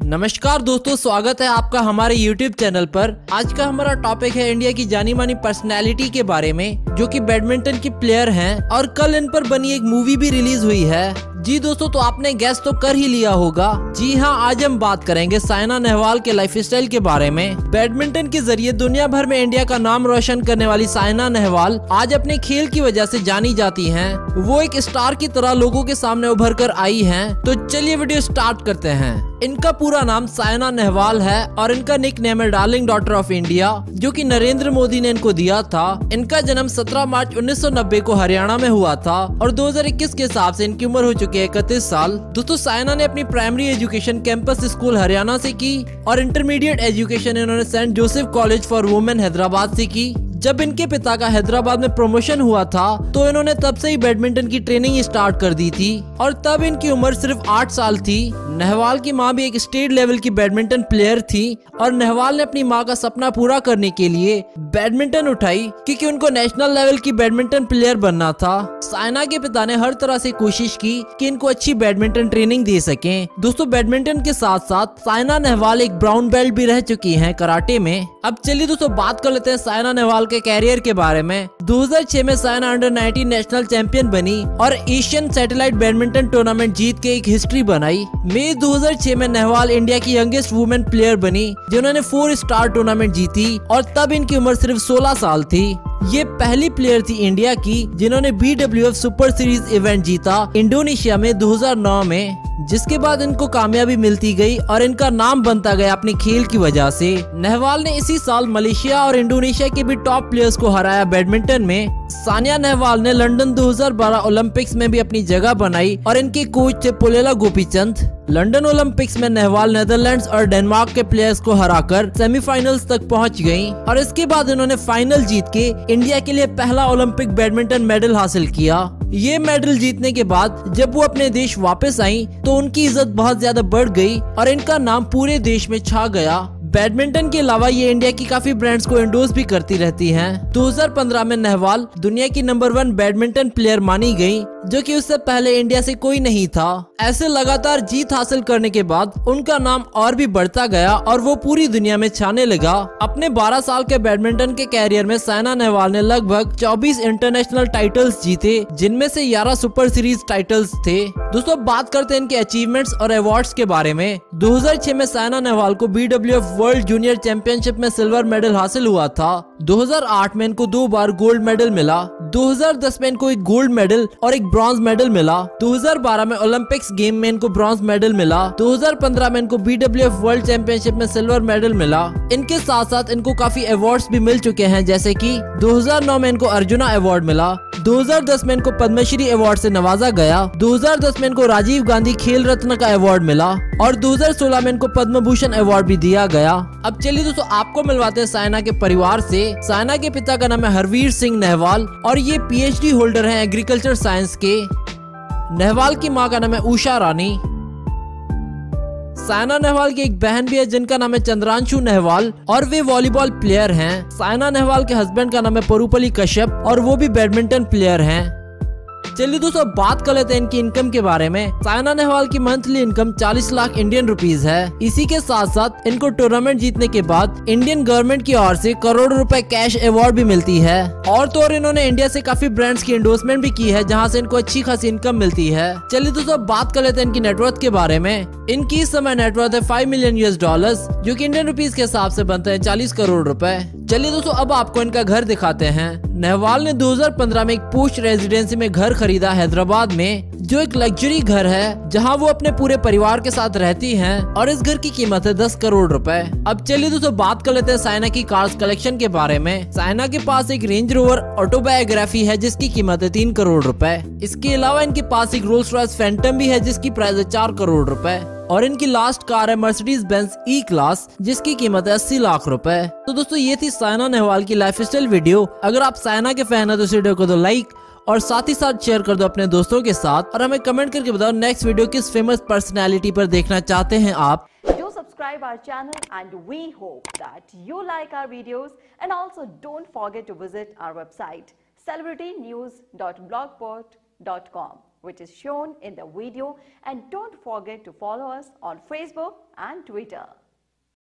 नमस्कार दोस्तों, स्वागत है आपका हमारे YouTube चैनल पर। आज का हमारा टॉपिक है इंडिया की जानी मानी पर्सनैलिटी के बारे में, जो कि बैडमिंटन की प्लेयर हैं और कल इन पर बनी एक मूवी भी रिलीज हुई है। जी दोस्तों, तो आपने गैस तो कर ही लिया होगा। जी हाँ, आज हम बात करेंगे साइना नेहवाल के लाइफस्टाइल के बारे में। बैडमिंटन के जरिए दुनिया भर में इंडिया का नाम रोशन करने वाली साइना नेहवाल आज अपने खेल की वजह से जानी जाती हैं। वो एक स्टार की तरह लोगों के सामने उभर कर आई हैं। तो चलिए वीडियो स्टार्ट करते हैं। इनका पूरा नाम साइना नेहवाल है और इनका निक नेम है डार्लिंग डॉटर ऑफ इंडिया, जो कि नरेंद्र मोदी ने इनको दिया था। इनका जन्म 17 मार्च 1990 को हरियाणा में हुआ था और 2021 के हिसाब से इनकी उम्र हो चुकी है 31 साल। दोस्तों, साइना ने अपनी primary education campus school Haryana से की और इंटरमीडिएट एजुकेशन इन्होंने saint Joseph college for women Hyderabad से की। जब इनके पिता का हैदराबाद में प्रमोशन हुआ था तो इन्होंने तब से ही बैडमिंटन की ट्रेनिंग स्टार्ट कर दी थी और तब इनकी उम्र सिर्फ 8 साल थी। नेहवाल की मां भी एक स्टेट लेवल की बैडमिंटन प्लेयर थी और नेहवाल ने अपनी मां का सपना पूरा करने के लिए बैडमिंटन उठाई, क्योंकि उनको नेशनल लेवल की बैडमिंटन प्लेयर बनना था। साइना के पिता ने हर तरह से कोशिश की कि इनको अच्छी बैडमिंटन ट्रेनिंग दे सकें। दोस्तों, बैडमिंटन के साथ साथ साइना नेहवाल एक ब्राउन बेल्ट भी रह चुकी हैं कराटे में। अब चलिए दोस्तों बात कर लेते हैं साइना नेहवाल के कैरियर के बारे में। 2006 में साइना अंडर 19 नेशनल चैंपियन बनी और एशियन सैटेलाइट बैडमिंटन टूर्नामेंट जीत के एक हिस्ट्री बनाई। मई 2006 में नेहवाल इंडिया की यंगेस्ट वुमेन प्लेयर बनी जिन्होंने 4 स्टार टूर्नामेंट जीती और तब इनकी उम्र सिर्फ 16 साल थी। ये पहली प्लेयर थी इंडिया की जिन्होंने BWF सुपर सीरीज इवेंट जीता इंडोनेशिया में 2009 में, जिसके बाद इनको कामयाबी मिलती गई और इनका नाम बनता गया अपने खेल की वजह से। नेहवाल ने इसी साल मलेशिया और इंडोनेशिया के भी टॉप प्लेयर्स को हराया बैडमिंटन में। सानिया नेहवाल ने लंदन 2012 ओलंपिक्स में भी अपनी जगह बनाई और इनके कोच थे पुलेला गोपीचंद। लंदन ओलंपिक्स में नेहवाल नेदरलैंड्स और डेनमार्क के प्लेयर्स को हराकर सेमीफाइनल्स तक पहुंच गयी और इसके बाद इन्होंने फाइनल जीत के इंडिया के लिए पहला ओलंपिक बैडमिंटन मेडल हासिल किया। ये मेडल जीतने के बाद जब वो अपने देश वापस आई तो उनकी इज्जत बहुत ज्यादा बढ़ गई और इनका नाम पूरे देश में छा गया। बैडमिंटन के अलावा ये इंडिया की काफी ब्रांड्स को एंडोर्स भी करती रहती हैं। 2015 में नेहवाल दुनिया की नंबर 1 बैडमिंटन प्लेयर मानी गई, जो कि उससे पहले इंडिया से कोई नहीं था। ऐसे लगातार जीत हासिल करने के बाद उनका नाम और भी बढ़ता गया और वो पूरी दुनिया में छाने लगा। अपने 12 साल के बैडमिंटन के कैरियर में साइना नेहवाल ने लगभग 24 इंटरनेशनल टाइटल्स जीते, जिनमें से 11 सुपर सीरीज टाइटल्स थे। दोस्तों, बात करते हैं इनके अचीवमेंट्स और अवार्ड्स के बारे में। 2006 में साइना नेहवाल को BWF वर्ल्ड जूनियर चैंपियनशिप में सिल्वर मेडल हासिल हुआ था। 2008 में इनको 2 बार गोल्ड मेडल मिला। 2010 में इनको एक गोल्ड मेडल और एक ब्रॉन्ज मेडल मिला। 2012 में ओलंपिक्स गेम में इनको ब्रॉन्ज मेडल मिला। 2015 में इनको BWF वर्ल्ड चैंपियनशिप में सिल्वर मेडल मिला। इनके साथ साथ इनको काफी अवार्ड्स भी मिल चुके हैं, जैसे कि 2009 में इनको अर्जुना अवार्ड मिला। 2010 में इनको पद्मश्री अवार्ड से नवाजा गया। 2010 में इनको राजीव गांधी खेल रत्न का अवार्ड मिला और 2016 में इनको पद्म भूषण अवार्ड भी दिया गया। अब चलिए दोस्तों आपको मिलवाते हैं साइना के परिवार से। साइना के पिता का नाम है हरवीर सिंह नेहवाल और ये PhD होल्डर हैं एग्रीकल्चर साइंस के। नेहवाल की मां का नाम है उषा रानी। साइना नेहवाल की एक बहन भी है जिनका नाम है चंद्रांशु नेहवाल और वे वॉलीबॉल प्लेयर हैं। साइना नेहवाल के हस्बैंड का नाम है परुपली कश्यप और वो भी बैडमिंटन प्लेयर हैं। चलिए दोस्तों बात कर लेते हैं इनकी इनकम के बारे में। साइना नेहवाल की monthly income 40 lakh Indian rupees है। इसी के साथ साथ इनको टूर्नामेंट जीतने के बाद इंडियन गवर्नमेंट की ओर से करोड़ों रुपए कैश अवार्ड भी मिलती है। और तो और इन्होंने इंडिया से काफी ब्रांड्स की एंडोर्समेंट भी की है, जहां से इनको अच्छी खासी इनकम मिलती है। चलिए दोस्तों बात कर लेते हैं इनकी नेटवर्थ के बारे में। इनकी इस समय नेटवर्थ है $5 मिलियन US, जो कि इंडियन रुपीस के हिसाब से बनते हैं 40 करोड़ रुपए। चलिए दोस्तों अब आपको इनका घर दिखाते हैं। नेहवाल ने 2015 में एक पोस्ट रेजिडेंसी में घर खरीदा हैदराबाद में, जो एक लग्जरी घर है जहां वो अपने पूरे परिवार के साथ रहती हैं और इस घर की कीमत है 10 करोड़ रुपए। अब चलिए दोस्तों बात कर लेते हैं साइना की कार्स कलेक्शन के बारे में। साइना के पास एक रेंज रोवर ऑटोबायोग्राफी है जिसकी कीमत है 3 करोड़ रुपए। इसके अलावा इनके पास एक रोल्स रॉयस फैंटम भी है जिसकी प्राइस है 4 करोड़ रुपए और इनकी लास्ट कार है मर्सिडीज बेंज E क्लास जिसकी कीमत है 80 लाख रुपए। तो दोस्तों ये थी साइना नेहवाल की लाइफस्टाइल वीडियो। अगर आप साइना के फैन है तो इस वीडियो को दो लाइक और साथ ही साथ शेयर कर दो अपने दोस्तों के साथ और हमें कमेंट करके बताओ नेक्स्ट वीडियो किस फेमस पर्सनैलिटी पर देखना चाहते हैं आप। Do subscribe our channel and we hope that you like our videos and also don't forget to visit our website celebritynews.blogspot.com. which is shown in the video, and don't forget to follow us on Facebook and Twitter.